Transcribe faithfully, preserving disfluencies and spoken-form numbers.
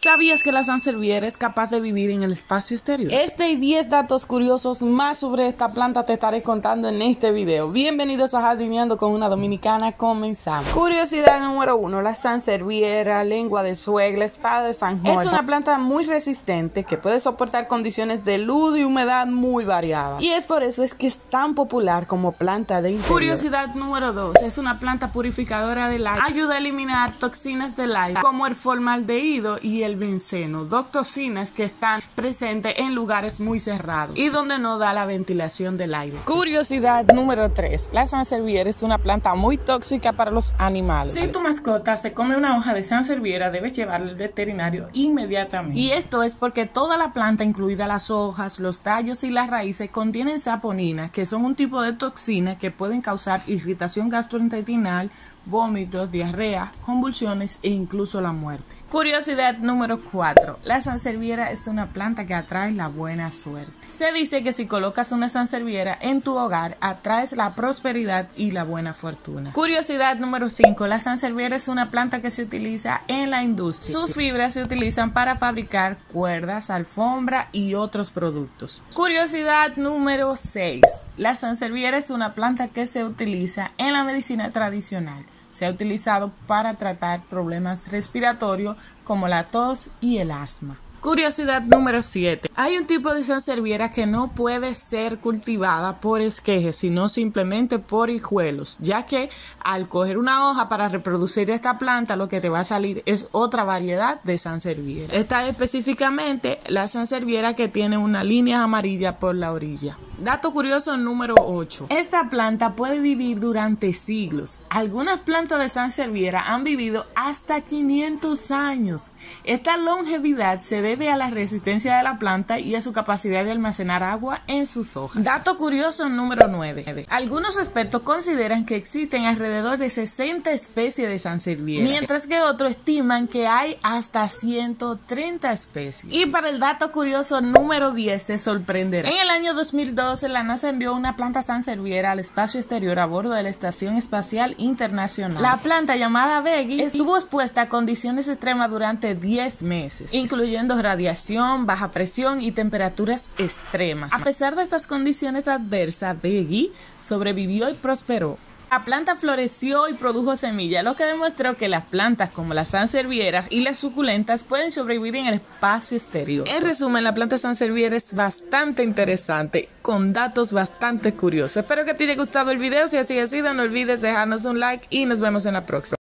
¿Sabías que la Sanseviera es capaz de vivir en el espacio exterior? Este y diez datos curiosos más sobre esta planta te estaré contando en este video. Bienvenidos a Jardineando con una Dominicana, comenzamos. Curiosidad número uno, la Sanseviera, lengua de suegra, espada de San Jorge. Es una planta muy resistente que puede soportar condiciones de luz y humedad muy variadas. Y es por eso es que es tan popular como planta de interior. Curiosidad número dos, es una planta purificadora del aire. Ayuda a eliminar toxinas del aire como el formaldehído y el benceno, dos toxinas que están presentes en lugares muy cerrados y donde no da la ventilación del aire. Curiosidad número tres, la Sanseviera es una planta muy tóxica para los animales. Si tu mascota se come una hoja de Sanseviera, debes llevarla al veterinario inmediatamente. Y esto es porque toda la planta, incluida las hojas, los tallos y las raíces, contienen saponina, que son un tipo de toxina que pueden causar irritación gastrointestinal, vómitos, diarrea, convulsiones e incluso la muerte. Curiosidad número cuatro. La Sanseviera es una planta que atrae la buena suerte. Se dice que si colocas una Sanseviera en tu hogar, atraes la prosperidad y la buena fortuna. Curiosidad número cinco. La Sanseviera es una planta que se utiliza en la industria. Sus fibras se utilizan para fabricar cuerdas, alfombra y otros productos. Curiosidad número seis. La Sanseviera es una planta que se utiliza en la medicina tradicional. Se ha utilizado para tratar problemas respiratorios como la tos y el asma. Curiosidad número siete. Hay un tipo de Sanseviera que no puede ser cultivada por esquejes, sino simplemente por hijuelos, ya que al coger una hoja para reproducir esta planta, lo que te va a salir es otra variedad de Sanseviera. Esta es específicamente la Sanseviera que tiene una línea amarilla por la orilla. Dato curioso número ocho. Esta planta puede vivir durante siglos. Algunas plantas de Sanseviera han vivido hasta quinientos años. Esta longevidad se debe a la resistencia de la planta y a su capacidad de almacenar agua en sus hojas. Dato curioso número nueve. Algunos expertos consideran que existen alrededor de sesenta especies de Sanseviera, mientras que otros estiman que hay hasta ciento treinta especies. Y para el dato curioso número diez te sorprenderá. En el año dos mil doce, la NASA envió una planta Sanseviera al espacio exterior a bordo de la Estación Espacial Internacional. La planta, llamada Veggie, estuvo expuesta a condiciones extremas durante diez meses, incluyendo radiación, baja presión y temperaturas extremas. A pesar de estas condiciones adversas, Veggie sobrevivió y prosperó. La planta floreció y produjo semillas, lo que demostró que las plantas como las Sanseviera y las suculentas pueden sobrevivir en el espacio exterior. En resumen, la planta Sanseviera es bastante interesante, con datos bastante curiosos. Espero que te haya gustado el video. Si así ha sido, no olvides dejarnos un like y nos vemos en la próxima.